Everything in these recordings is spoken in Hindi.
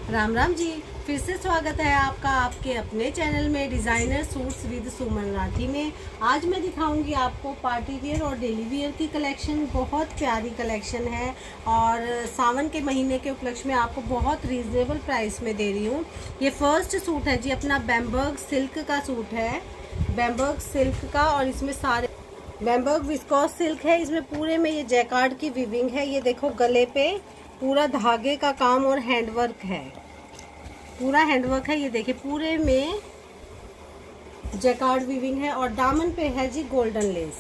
राम राम जी। फिर से स्वागत है आपका आपके अपने चैनल में designer suits with Suman Rathi में। आज मैं दिखाऊंगी आपको पार्टी वेयर और डेली वेयर की कलेक्शन। बहुत प्यारी कलेक्शन है और सावन के महीने के उपलक्ष्य में आपको बहुत रीजनेबल प्राइस में दे रही हूँ। ये फर्स्ट सूट है जी, अपना बैम्बर्ग सिल्क का सूट है, बैम्बर्ग सिल्क का। और इसमें सारे बैम्बर्ग विस्कोस सिल्क है। इसमें पूरे में ये जैकार्ड की वीविंग है। ये देखो गले पे पूरा धागे का काम और हैंडवर्क है, पूरा हैंडवर्क है। ये देखिए पूरे में जैकार्ड वीविंग है और दामन पे है जी golden lace.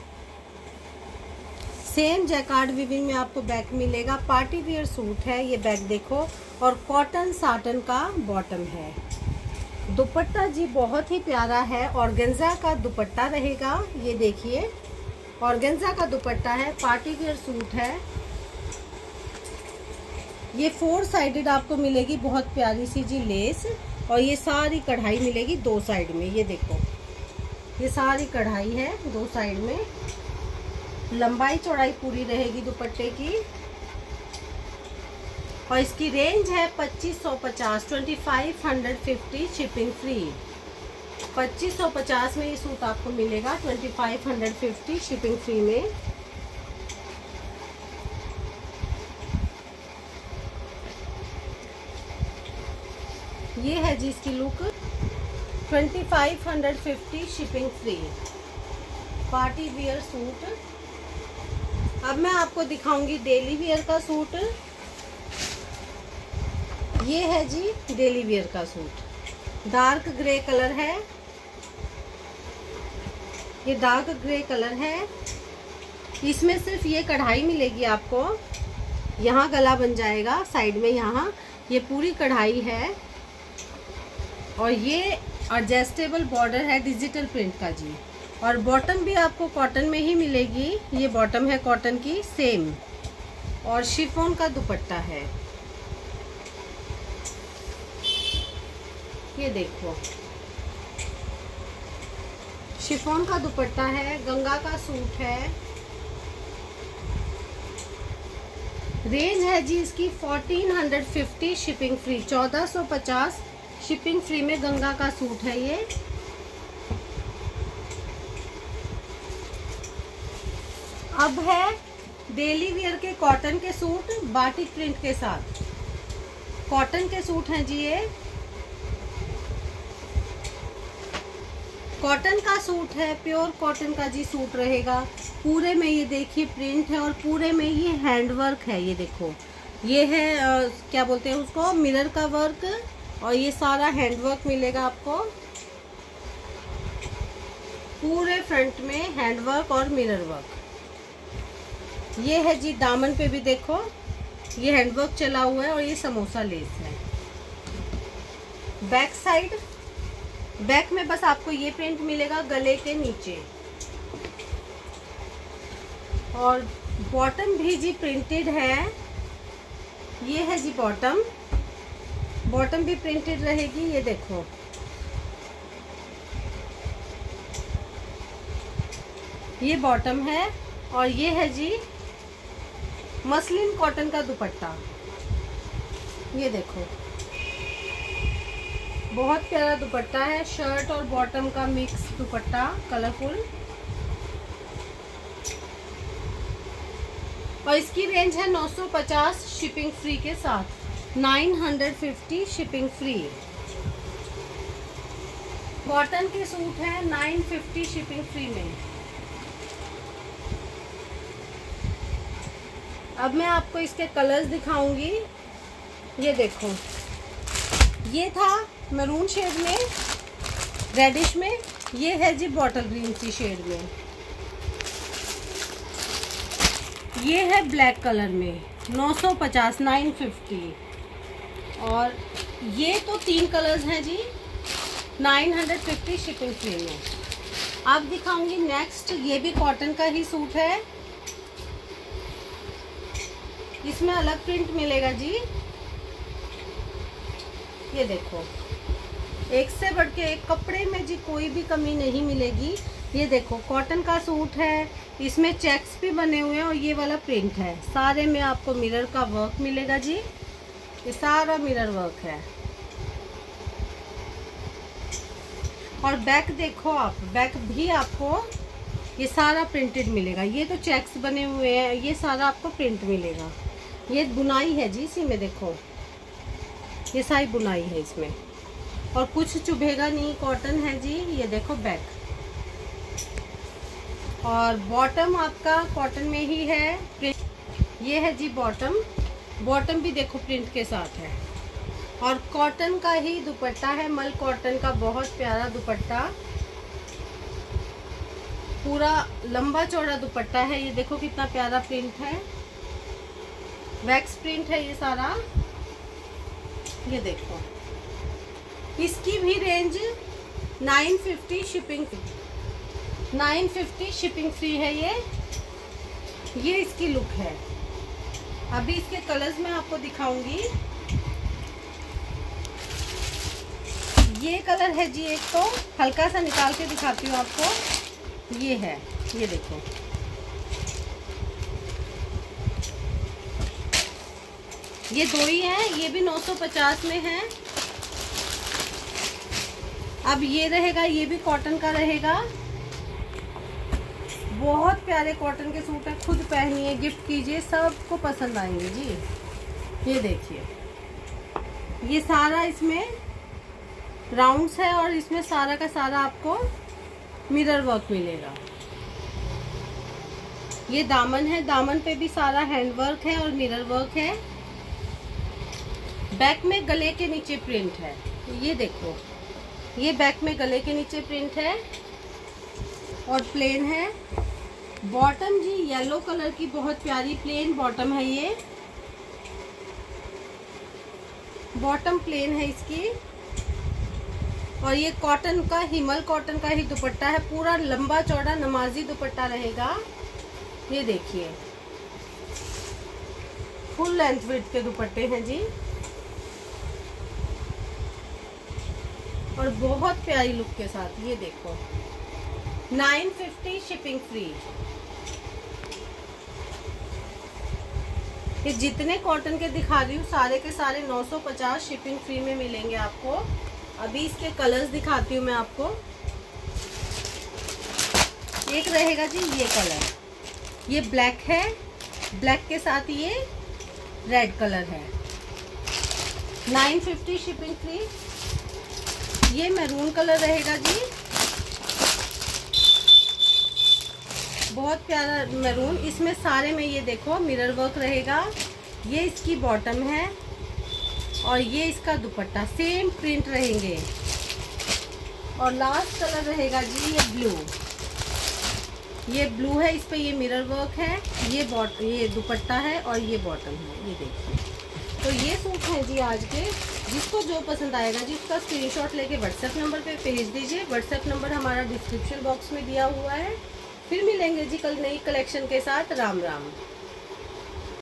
Same jacquard weaving में आपको बैक मिलेगा। पार्टी वेयर सूट है ये, बैक देखो। और कॉटन साटन का बॉटम है। दुपट्टा जी बहुत ही प्यारा है, ऑर्गेन्जा का दुपट्टा रहेगा। ये देखिए ऑर्गेन्जा का दुपट्टा है, पार्टी वेयर सूट है। ये 4 साइडेड आपको मिलेगी बहुत प्यारी सी जी लेस। और ये सारी कढ़ाई मिलेगी 2 साइड में। ये देखो ये सारी कढ़ाई है 2 साइड में। लंबाई चौड़ाई पूरी रहेगी दुपट्टे की। और इसकी रेंज है 2550, 2550 शिपिंग फ्री। 2550 में ये सूट आपको मिलेगा, 2550 शिपिंग फ्री में। ये है जी इसकी look, 2550 shipping free party wear suit. अब मैं आपको दिखाऊंगी डेली वियर का सूट। ये है जी डेली वियर का सूट, डार्क ग्रे कलर है। ये डार्क ग्रे कलर है। इसमें सिर्फ ये कढ़ाई मिलेगी आपको, यहाँ गला बन जाएगा साइड में, यहाँ ये पूरी कढ़ाई है। और ये एडजस्टेबल बॉर्डर है डिजिटल प्रिंट का जी। और बॉटम भी आपको कॉटन में ही मिलेगी। ये बॉटम है कॉटन की सेम। और शिफॉन का दुपट्टा है। ये देखो शिफॉन का दुपट्टा है, गंगा का सूट है। रेंज है जी इसकी 1450 शिपिंग फ्री, 1450 शिपिंग फ्री में गंगा का सूट है ये। अब है डेली वियर के कॉटन के सूट बाटिक प्रिंट के साथ। कॉटन के सूट हैं जी ये, कॉटन का सूट है, प्योर कॉटन का जी सूट रहेगा। पूरे में ये देखिए प्रिंट है और पूरे में ये हैंडवर्क है। ये देखो ये है क्या बोलते हैं उसको, मिरर का वर्क। और ये सारा हैंडवर्क मिलेगा आपको। पूरे फ्रंट में हैंडवर्क और मिरर वर्क। ये है जी दामन पे भी देखो ये हैंडवर्क चला हुआ है और ये समोसा लेस है। बैक साइड, बैक में बस आपको ये प्रिंट मिलेगा गले के नीचे। और बॉटम भी जी प्रिंटेड है। ये है जी बॉटम, बॉटम भी प्रिंटेड रहेगी। ये देखो ये बॉटम है। और ये है जी मसलिन कॉटन का दुपट्टा। ये देखो बहुत प्यारा दुपट्टा है, शर्ट और बॉटम का मिक्स दुपट्टा, कलरफुल। और इसकी रेंज है 950 शिपिंग फ्री के साथ, 950 शिपिंग फ्री। कॉटन के सूट है 950 शिपिंग फ्री में। अब मैं आपको इसके कलर्स दिखाऊंगी। ये देखो ये था मैरून शेड में, रेडिश में। ये है जी बॉटल ग्रीन सी शेड में। ये है ब्लैक कलर में, 950 950। और ये तो 3 कलर्स हैं जी, 950 शिपिंग फ्री में। अब दिखाऊंगी नेक्स्ट, ये भी कॉटन का ही सूट है। इसमें अलग प्रिंट मिलेगा जी। ये देखो एक से बढ़ के एक, कपड़े में जी कोई भी कमी नहीं मिलेगी। ये देखो कॉटन का सूट है, इसमें चेक्स भी बने हुए हैं और ये वाला प्रिंट है। सारे में आपको मिरर का वर्क मिलेगा जी। ये सारा मिरर वर्क है। और बैक देखो आप, बैक भी आपको ये सारा प्रिंटेड मिलेगा। ये तो चेक्स बने हुए हैं, ये सारा आपको प्रिंट मिलेगा। ये बुनाई है जी इसी में, देखो ये सारी बुनाई है इसमें, और कुछ चुभेगा नहीं, कॉटन है जी। ये देखो बैक, और बॉटम आपका कॉटन में ही है, प्रिंट। ये है जी बॉटम, बॉटम भी देखो प्रिंट के साथ है, और कॉटन का ही दुपट्टा है, मल कॉटन का बहुत प्यारा दुपट्टा, पूरा लंबा चौड़ा दुपट्टा है। ये देखो कितना प्यारा प्रिंट है, वैक्स प्रिंट है ये सारा। ये देखो, इसकी भी रेंज 950 शिपिंग, 950 शिपिंग फ्री है। ये इसकी लुक है। अभी इसके कलर्स मैं आपको दिखाऊंगी। ये कलर है जी, एक तो हल्का सा निकाल के दिखाती हूँ आपको। ये है, ये देखो, ये दो ही हैं, ये भी 950 में है। अब ये रहेगा, ये भी कॉटन का रहेगा। बहुत प्यारे कॉटन के सूट है, खुद पहनिए, गिफ्ट कीजिए, सबको पसंद आएंगे जी। ये देखिए, ये सारा इसमें राउंड्स है, और इसमें सारा का सारा आपको मिरर वर्क मिलेगा। ये दामन है, दामन पे भी सारा हैंड वर्क है और मिरर वर्क है। बैक में गले के नीचे प्रिंट है, ये देखो, ये बैक में गले के नीचे प्रिंट है और प्लेन है। बॉटम जी येलो कलर की बहुत प्यारी प्लेन बॉटम है, ये बॉटम प्लेन है इसकी। और ये कॉटन का, हिमल कॉटन का ही दुपट्टा है, पूरा लंबा चौड़ा नमाजी दुपट्टा रहेगा। ये देखिए, फुल लेंथ विड्थ के दुपट्टे हैं जी, और बहुत प्यारी लुक के साथ। ये देखो, 950 शिपिंग फ्री। ये जितने कॉटन के दिखा रही हूँ सारे के सारे 950 शिपिंग फ्री में मिलेंगे आपको। अभी इसके कलर्स दिखाती हूँ मैं आपको। एक रहेगा जी ये कलर, ये ब्लैक है, ब्लैक के साथ ये रेड कलर है, 950 शिपिंग फ्री। ये मैरून कलर रहेगा जी, बहुत प्यारा मैरून। इसमें सारे में ये देखो मिरर वर्क रहेगा। ये इसकी बॉटम है और ये इसका दुपट्टा, सेम प्रिंट रहेंगे। और लास्ट कलर रहेगा जी ये ब्लू, ये ब्लू है, इस पे ये मिरर वर्क है, ये दुपट्टा है और ये बॉटम है। ये देखिए, तो ये सूट हैं जी आज के। जिसको जो पसंद आएगा जी उसका स्क्रीनशॉट लेके व्हाट्सएप नंबर पे भेज दीजिए। व्हाट्सएप नंबर हमारा डिस्क्रिप्शन बॉक्स में दिया हुआ है। फिर मिलेंगे जी कल नई कलेक्शन के साथ। राम राम।